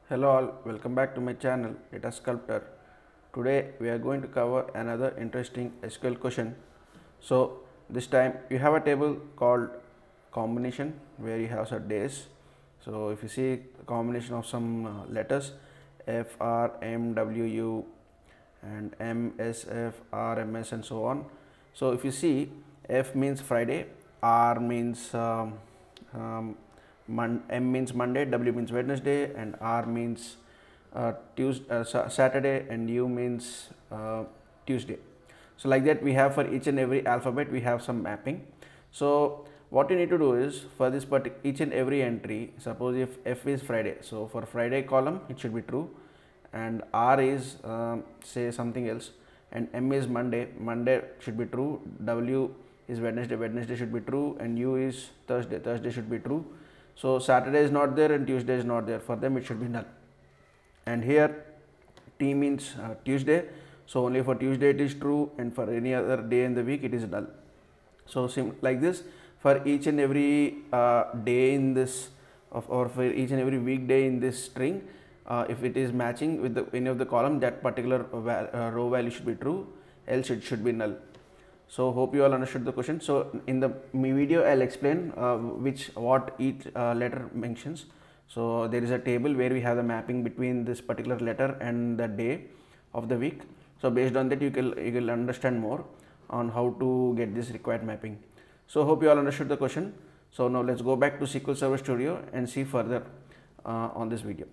Hello all, welcome back to my channel Data Sculptor. Today we are going to cover another interesting SQL question. So this time you have a table called combination where you have some days. So if you see a combination of some letters F, R, M, W, U and M, S, F, R, M, S and so on. So if you see F means Friday, R means M means Monday, W means Wednesday, and R means Saturday, and U means Tuesday. So like that we have for each and every alphabet we have some mapping. So what you need to do is for this each and every entry, suppose if F is Friday, so for Friday column it should be true, and R is say something else, and M is Monday, Monday should be true, W is Wednesday, Wednesday should be true, and U is Thursday, Thursday should be true. So Saturday is not there and Tuesday is not there, for them it should be null. And here T means Tuesday, so only for Tuesday it is true, and for any other day in the week it is null. So like this for each and every day in this or for each and every weekday in this string, if it is matching with any of the column, that particular row value should be true, else it should be null. So hope you all understood the question. So in the video I'll explain what each letter mentions. So there is a table where we have the mapping between this particular letter and the day of the week. So based on that you will understand more on how to get this required mapping. So hope you all understood the question. So now let's go back to SQL Server Studio and see further on this video.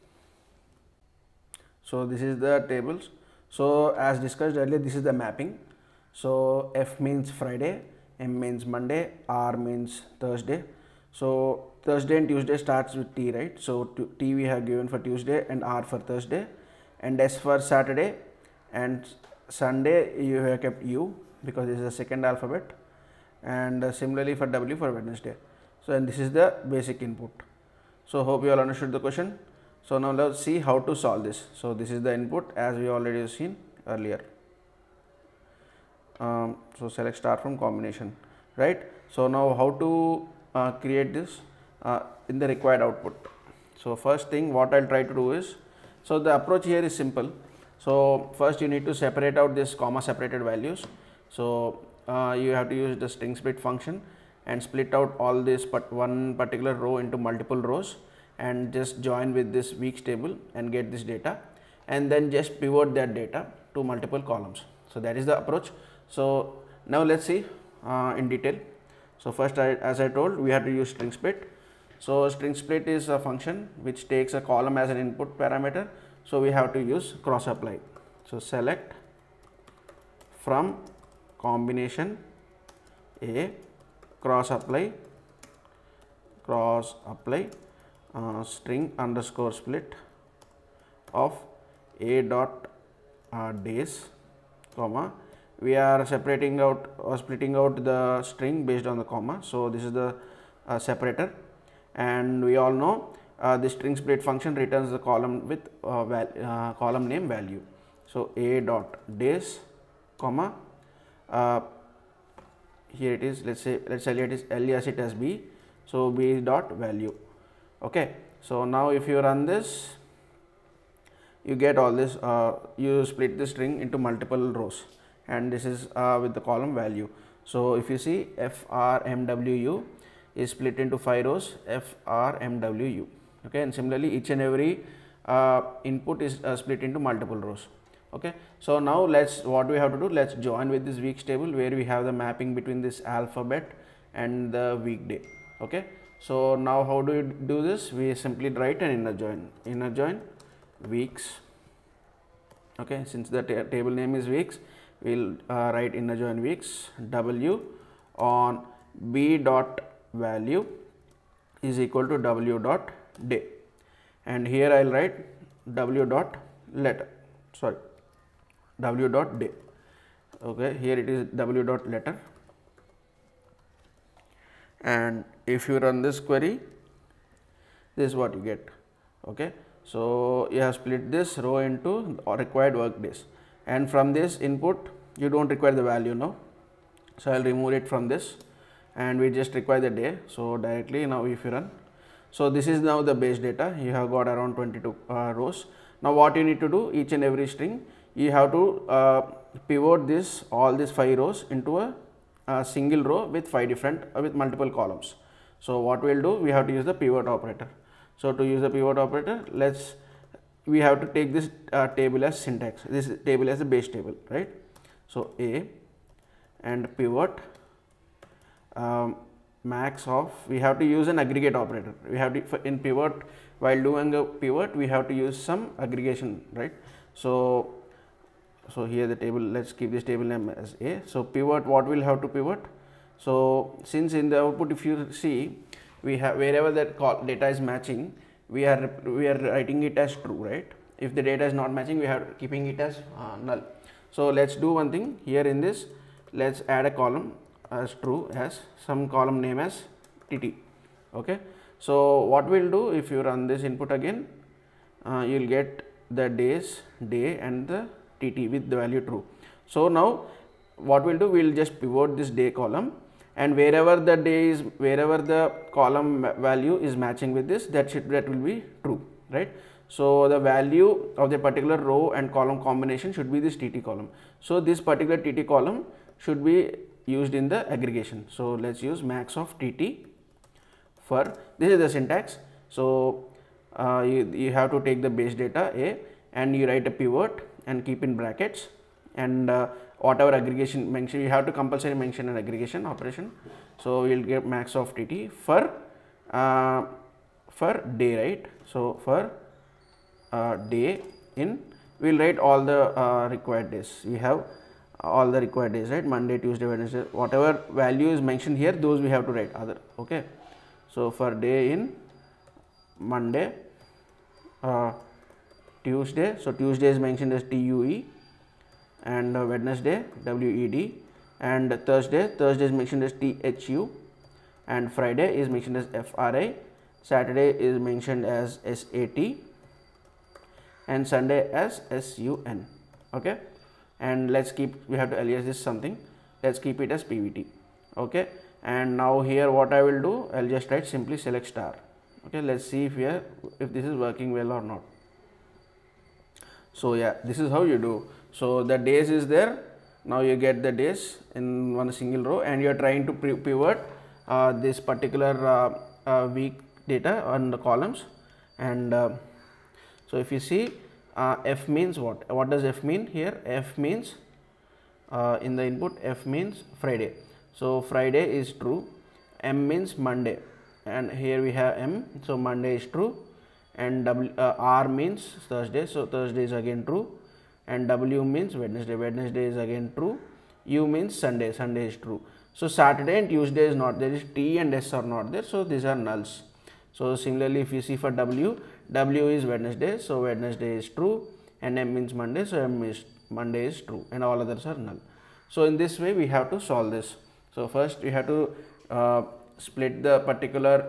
So this is the tables. So as discussed earlier, this is the mapping. So F means Friday, M means Monday, R means Thursday. So Thursday and Tuesday starts with T, right? So T we have given for Tuesday and R for Thursday, and S for Saturday, and Sunday you have kept U because this is the second alphabet, and similarly for W for Wednesday. So and this is the basic input. So hope you all understood the question. So now let's see how to solve this. So this is the input as we already seen earlier. So select start from combination, right? So now how to create this in the required output. So first thing what I'll try to do is, so the approach here is simple. So first you need to separate out this comma separated values. So you have to use the string split function and split out all this one particular row into multiple rows, and just join with this weeks table and get this data, and then just pivot that data to multiple columns. So that is the approach. So now let's see in detail. So first as I told, we have to use string split. So string split is a function which takes a column as an input parameter. So we have to use cross apply. So select from combination A, cross apply string underscore split of A dot days, comma, we are separating out or splitting out the string based on the comma. So this is the separator, and we all know the string split function returns the column with column name value. So A dot days, comma, here it is, let's say it is alias it as B, so B dot value. Okay, so now if you run this, you get all this, you split the string into multiple rows, and this is with the column value. So if you see F, R, M, W, U is split into 5 rows, F, R, M, W, U. Okay, and similarly each and every input is split into multiple rows. Okay, so now what we have to do, let's join with this weeks table where we have the mapping between this alphabet and the weekday. Okay, so now how do you do this? We simply write an inner join weeks. Okay, since the table name is weeks, we'll write inner join weeks W on B dot value is equal to W dot day, and here I'll write W dot W dot day. Okay, here it is W dot letter, and if you run this query, this is what you get. Okay, so you have split this row into required work days, and from this input you don't require the value now, so I'll remove it from this, and we just require the day. So directly now if you run, So this is now the base data. You have got around 22 rows. Now what you need to do, each and every string, you have to pivot this all these 5 rows into a single row with 5 different with multiple columns. So what we will do, we have to use the pivot operator. So to use the pivot operator, we have to take this table as syntax, this table as a base table, right? So A and pivot max of, we have to use an aggregate operator. We have to, in pivot, while doing a pivot, we have to use some aggregation, right? So here the table, let's keep this table name as A. So pivot, what we'll have to pivot? So since in the output, if you see, we have wherever that data is matching, we are writing it as true, right? If the data is not matching, we are keeping it as null. So let's do one thing here in this. Let's add a column as true, as some column name as TT. Okay. So what we'll do, if you run this input again, you'll get the days, day and the TT with the value true. So now what we'll do, we'll just pivot this day column, and wherever the day is, wherever the column value is matching with this, that will be true, right? So the value of the particular row and column combination should be this TT column. So this particular TT column should be used in the aggregation. So let's use max of TT for, this is the syntax. So you have to take the base data A and you write a pivot and keep in brackets, and whatever aggregation mention, you have to compulsory mention an aggregation operation. So we will get max of TT for day, right? So for day in, we will write all the required days. We have all the required days, right? Monday, Tuesday, Wednesday, whatever value is mentioned here, those we have to write other. Okay. So for day in, Monday, Tuesday, so Tuesday is mentioned as TUE, and Wednesday WED, and Thursday is mentioned as THU, and Friday is mentioned as FRI, Saturday is mentioned as SAT, and Sunday as SUN. Okay. And let's keep, we have to alias this something, let's keep it as PVT. Okay. And now here what I will do, I'll just write simply select star. Okay. Let's see if this is working well or not. So yeah, this is how you do. So the days is there, now you get the days in one single row, and you are trying to pivot this particular week data on the columns. And so if you see, F means what does F mean here? F means in the input, F means Friday. So Friday is true. M means Monday, and here we have M, so Monday is true. And R means Thursday, so Thursday is again true. And W means Wednesday, Wednesday is again true. U means Sunday, Sunday is true. So Saturday and Tuesday is not there, is T and S are not there, so these are nulls. So similarly, if you see for W is Wednesday, so Wednesday is true, and M means Monday, so Monday is true, and all others are null. So in this way we have to solve this. So first we have to split the particular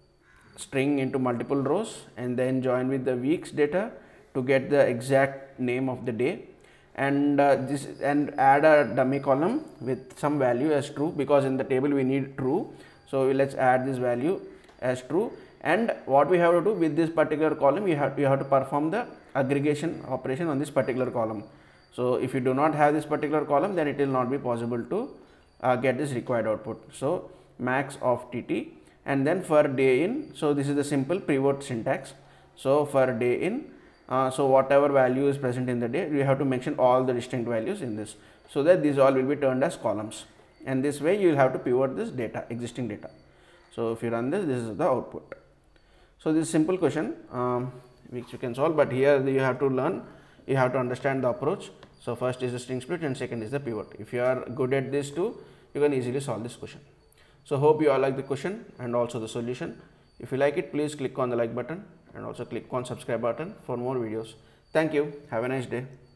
string into multiple rows, and then join with the week's data to get the exact name of the day, and add a dummy column with some value as true, because in the table we need true. So let's add this value as true, and what we have to do with this particular column, you have to perform the aggregation operation on this particular column. So if you do not have this particular column, then it will not be possible to get this required output. So max of TT, and then for day in, so this is the simple pivot syntax. So for day in, so whatever value is present in the day, you have to mention all the distinct values in this, so that these all will be turned as columns, and this way you will have to pivot this data, existing data. So if you run this, this is the output. So this is simple question which you can solve, but here you have to learn, you have to understand the approach. So first is the string split, and second is the pivot. If you are good at this too, you can easily solve this question. So hope you all like the question and also the solution. If you like it, please click on the like button and also click on subscribe button for more videos. Thank you. Have a nice day.